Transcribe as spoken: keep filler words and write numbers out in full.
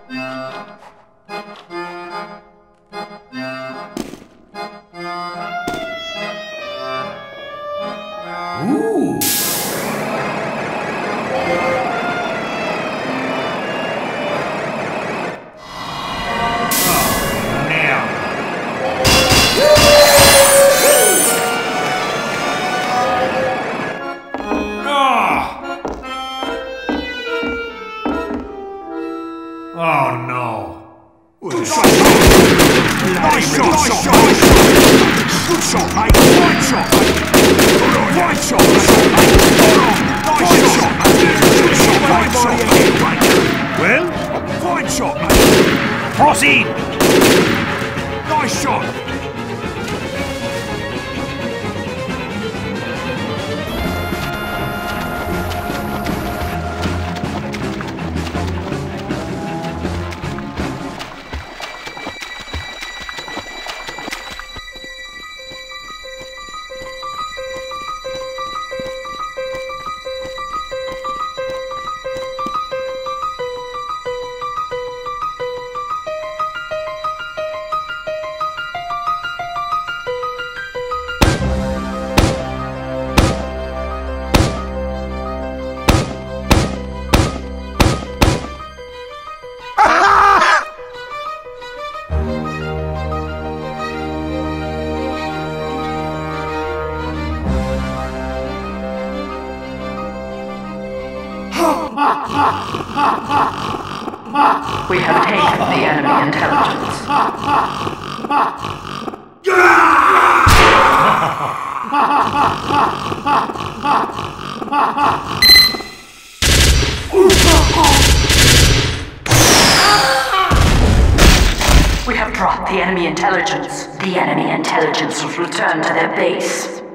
Ooh. Oh no! Good shot! Nice shot! Nice shot! Good shot, mate! Right shot, mate! Right shot, mate! Nice shot, mate! Good shot, right shot, mate! Well? Fine shot, mate! Proceed! Nice shot! We have taken the enemy intelligence. We have dropped the enemy intelligence. The enemy intelligence will return to their base.